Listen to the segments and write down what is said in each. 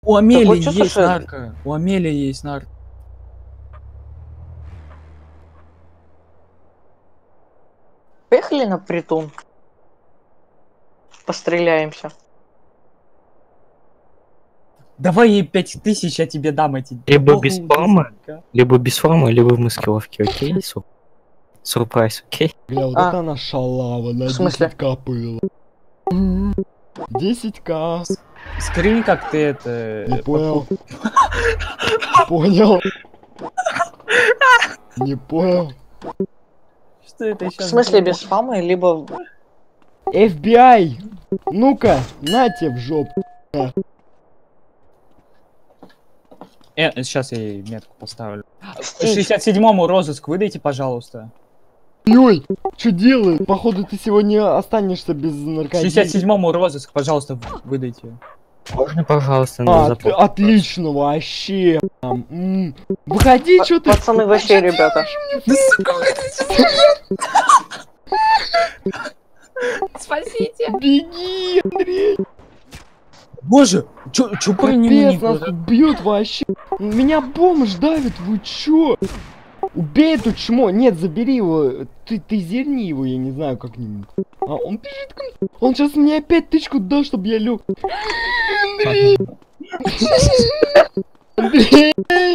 У Амелии есть нарко. У Амелии есть нарко. Поехали на притон. Постреляемся. Давай ей 5000, я тебе дам эти. Либо без формы, либо в маскировке, окей? Сюрприз, окей? Бля, вот это она шалава, на 10к было. 10к. Скрин, как ты это... Не понял. Понял. Не понял. Что это сейчас? В смысле без спама, либо... FBI! Ну-ка, на тебе в жопу. Сейчас я ей метку поставлю. 67-му розыск выдайте, пожалуйста. Ой, что делаешь? Походу ты сегодня останешься без наркотиков. 67-му розыск, пожалуйста, выдайте. Можно, пожалуйста, на запад? Отлично, вообще. Выходи, что ты... Пацаны, вообще, ребята. Спасите! Беги, Андрей! Боже, чё по нему не нас тут бьют вообще. Меня бомж давит, вы чё? Убей эту чмо! Нет, забери его. Ты зерни его, я не знаю, как-нибудь. А он бежит ко мне. Он сейчас мне опять тычку дал, чтобы я лег. Андрей! Андрей!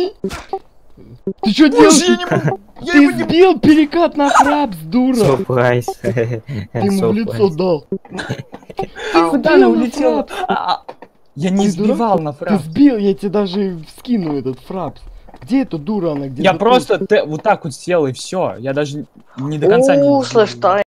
Ты что делаешь? Ты сбил перекат на фрапс, дура! Сюрприз. Ты ему в лицо дал. Куда она улетела? Я не сбивал на Ты фрапс. сбил, я тебе даже скину этот фрапс. Где эта дура, она где? Я просто вот так вот сел и все. Я даже не до конца не... Слышь,